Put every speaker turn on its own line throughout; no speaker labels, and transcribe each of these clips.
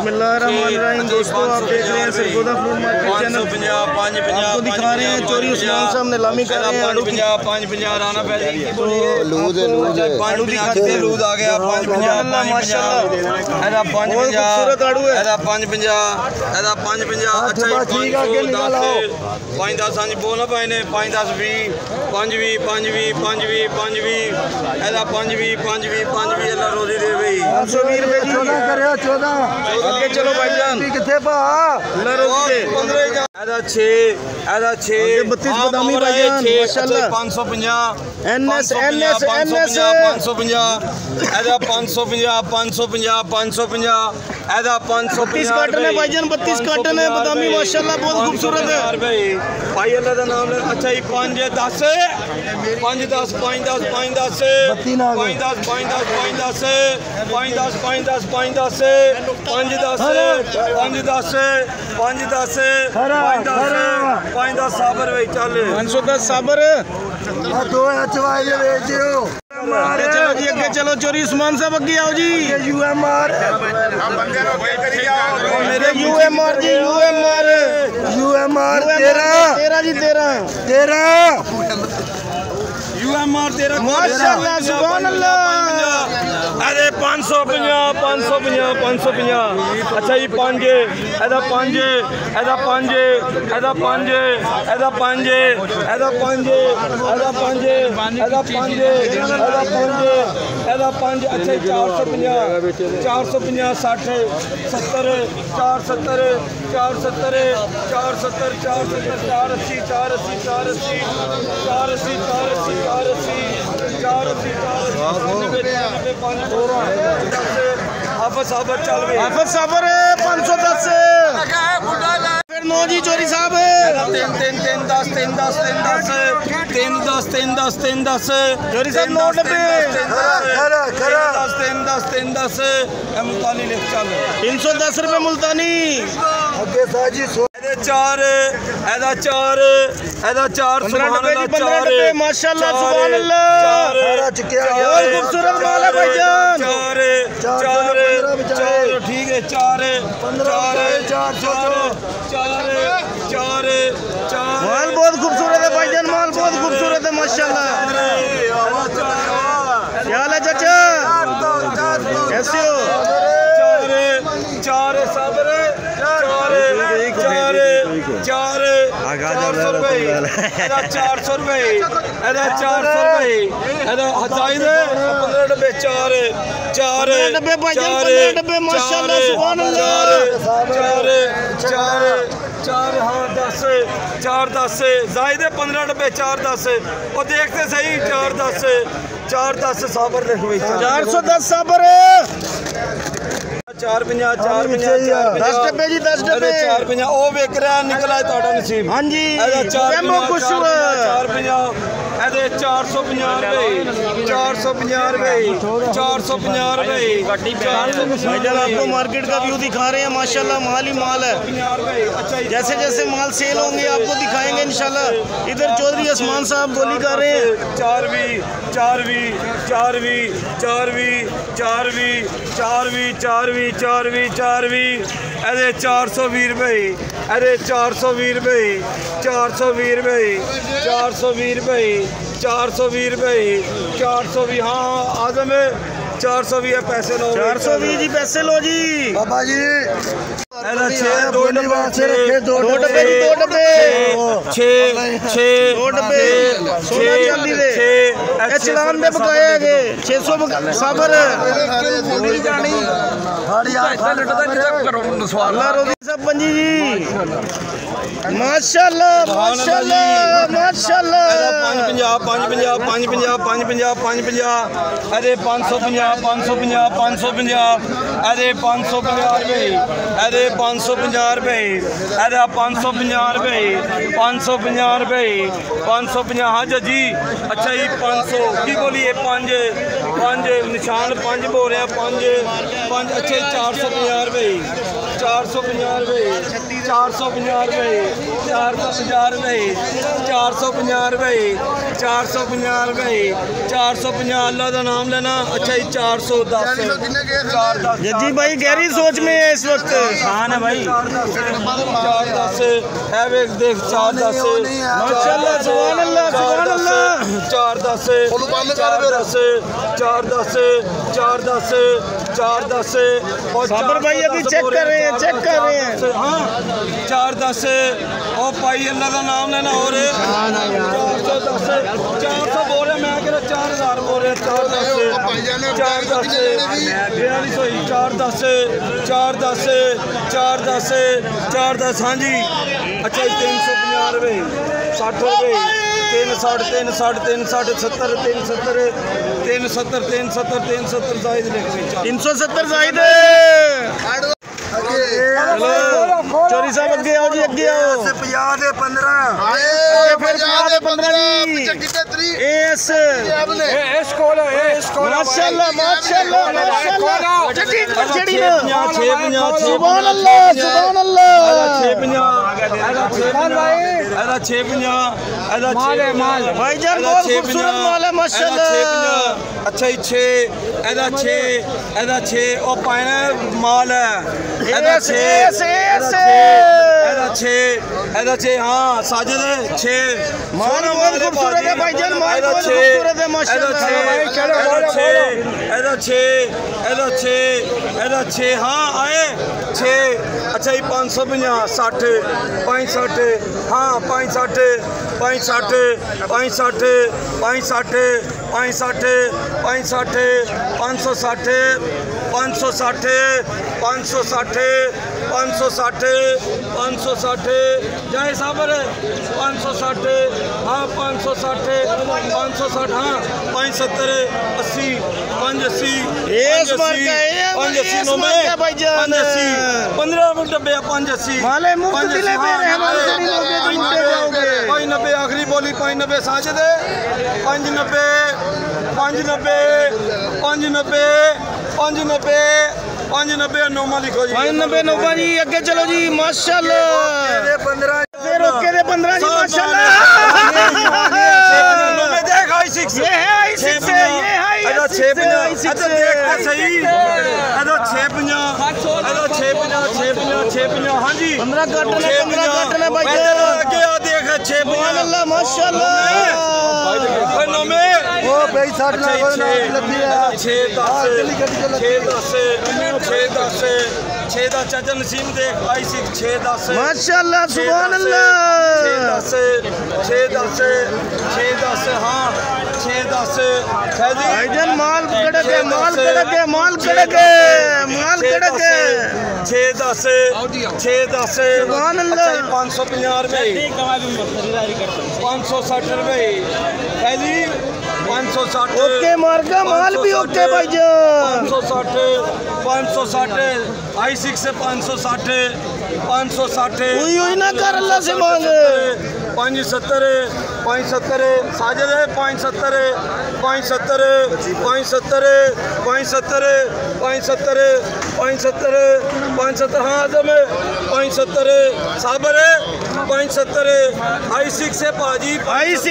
बिस्मिल्लाहिर्रहमानिर्रहीम। दोस्तों आप देख रहे हैं सरगोदा फ्रूट मार्केट चैनल। आपको दिखा रहे हैं चोरी उस्मान साहब नीलामी कर रहे हैं। आड़ू
लूज आ गया
खूबसूरत आड़ू है।
बोलना पाए ने 5 10 20 5 20 5 20 5 20 5 20 5 20 5 20 5 20 अल्लाह रोजी दे भाई
520 रुपए 14 करे 14 आगे चलो भाईजान कितने पा अल्लाह रोजी दे
15 ऐदा 6
32 बदामी भाईजान माशाल्लाह
550
एनएस
550 ऐदा 550 ऐदा 550
काटन है भाईजान 32 काटन है बदामी माशाल्लाह बहुत खूबसूरत है
भाई अल्लाह का नाम ले। अच्छा जी 5 10 5 10 5 10 5 10 5 10 5 10 5 10 5 10 5 10 5 10 5 10 5 10 5 10 5 10 साबर भाई चल
510 साबर दो अचवाइए बेच दियो। चलो जी अगे चलो चोरी उस्मान साहब अगे आओ जी। यूएमआर मेरे यूएमआर जी यूएमआर 13 जी 13
यूएमआर 13
माशाल्लाह सुभान अल्लाह।
अरे 550 अच्छा जी 5 ऐदा 5 ऐदा 5 ऐदा 5 ऐदा 5 ऐदा 5 ऐदा 5 ऐदा 5 ऐदा 5 अच्छा 450 450 60 70 470 470 470 480 480 480 480 हाफिज साबर 510 फिर 9 जी चोरी साहब
3 10 चोरी साहब 9 डब्बे 310 रुपए मुल्तानी
4
माशाल्लाह सुभान अल्लाह बहुत खूबसूरत माल है भाईजान
4 ठीक है 4
माल बहुत खूबसूरत है भाईजान माल बहुत खूबसूरत है माशाल्लाह। क्या हाल है चाचा कैसे हो
4 साबर 400 रुपए 400 रुपए 15 डब्बे 4
डब्बे भाईजान 15 डब्बे माशाल्लाह सुभान अल्लाह
4 हाँ 10 जायद 15 डब्बे 4 10 और देखते सही 4 10 साबर देख
410 साबर
450
10 डब्बे जी 10 डब्बे
450 ओ वेख रहा निकला है ਤੁਹਾਡਾ नसीब
हां जी
450 ऐदे 450 रुपए 450 रुपए
भाईजान आपको मार्केट का व्यू दिखा रहे हैं माशाल्लाह माल ही माल है। जैसे जैसे माल सेल होंगे आपको दिखाएंगे इंशाल्लाह। इधर चौधरी उस्मान साहब बोली कर रहे हैं
4 ऐदे 420 रुपए अरे 420 रुपए 420 रुपए 420 हाँ आजम 420 पैसे लो
420 जी पैसे लो जी बाबा जी
2 डब्बे
16 चांदी दे चलान दे बकाया है 600 साबर अल्लाह रोजी सब पंजी जी माशाल्लाह माशाल्लाह माशाल्लाह
550 अरे 550 अरे 550 रुपए अरे 550 रुपए अरे 550 रुपए 550 हाँ जी अच्छा जी 500 की बोलिए 5 निशान 5 बोल रहे हैं 5 अच्छा 450 रुपए 450 रुपए 450 रुपए 450 रुपए 450 रुपए 450 रुपए 450 अल्लाह का नाम लेना। अच्छा जी 410
जी भाई गहरी सोच में है इस वक्त।
हाँ है भाई 410 है वे देख 410
माशाल्लाह सुभान अल्लाह सुभान अल्लाह
410 और
साबर भाई अभी चेक कर रहे हैं
हाँ 410 और भाई अल्लाह का नाम लेना हो रहे 410 बोल रहे मैं कह 4000 बोल रहे 410 हाँ जी। अच्छा 350 रुपए 60 रुपए 360 70 जायद
370 जायद। चोरी साहब अगे आओ जी अगे आओ
50 दे 15
फिर 15 एस माशाल्लाह माशाल्लाह माशाल्लाह सुभान अल्लाह सुभान अल्लाह
650
भाईजान बहुत खूबसूरत माल है माशाल्लाह।
अच्छा जी 6 और पाना माल है 6 हाँ साजिद 6
माल बहुत खूबसूरत है भाईजान माल बहुत खूबसूरत है माशाल्लाह।
6 हाँ आए 6। अच्छा जी 550 60 65 हाँ 65 65 65 65 65 65 560 560 560 560 560 जय साबर 560 हाँ 560 560 हाँ 570 80 580 15 डब्बे 580 590 आखिरी बोली 590 साजिद 590 नोमा लिखो जी
590 नोमा जी अगे चलो जी माशाल्लाह
15
फिर ओके दे 15 जी माशाल्लाह। ये है i6
हाँ जी
15 काटने भाई
देख 6
अल्लाह माशाल्लाह।
वो भाई 60 6 10 चाचा नसीम देख i6 6 10
माशाल्लाह सुभान अल्लाह
6 10 हाँ 6 10
भाईजान माल कड़क है माल कड़क है माल कड़क है माल कड़क है
6 10
सुभान अल्लाह
550 रुपए 560 रुपए है जी 560
ओके मार्का माल भी ओके भाईजान
560 i6 से 560
हुई ना कर अल्लाह से मांग
570 साजिद है 570 हाँ आजम है 570 साबर है 570 i6 से पाजी
i6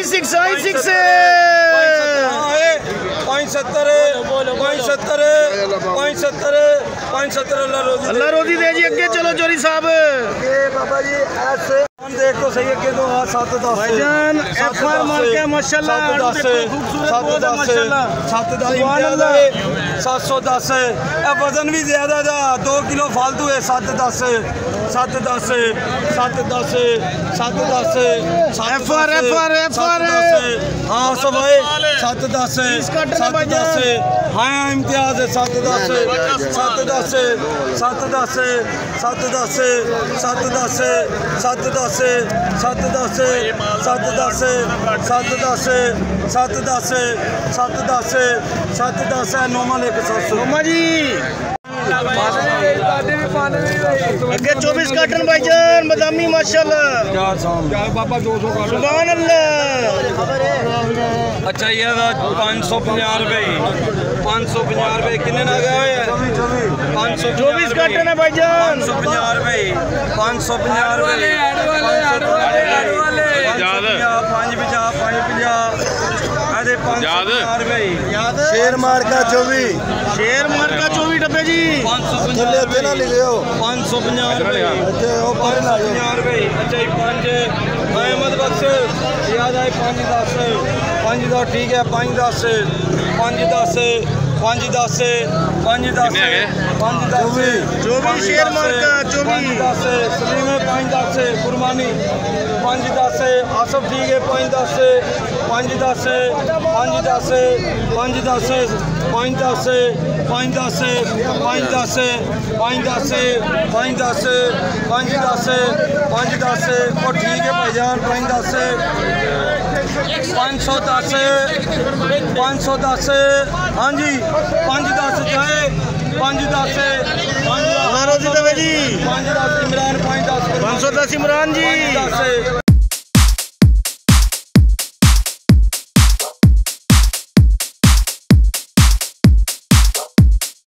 अल्लाह रोजी दे जी अगे चलो चोरी साहब
बाबा जी ऐसे देख तो सही अगे तो 7 10
भाईजान एफआर मार के माशाल्लाह खूबसूरत माशाल्लाह
710 वजन भी ज्यादा था 2 किलो फालतू है 710
एफआर
हाँ सब है 710 हाँ इम्तियाज है 710 नोमा लेके 700
नोमा जी अगे 24 काटन भाईजान बदामी माशाल्लाह। सुभान अल्लाह।
अच्छा ये 550 रुपए 550 रुपए कितने ना गए
24 काटन है भाईजान
550 रुपए 550 रुपए 550 रुपए
शेर मार का 24
शेर मार का 24 डब्बे जी
550 रुपए 550 रुपए 550 रुपए। अच्छा 5 अहमद बख्श याद आए 510 510 ठीक है 510 510 510
24 शेर मार का 24
सलीम 510 कुर्बानी 510 आसफ ठीक है 510 510 510 510 510 510 510 510 510 510 510 और ठीक है भाईजान 510 510 हाँ जी 510 चाहे 510
रोजी दवे जी
510 इमरान 510
510 इमरान जी।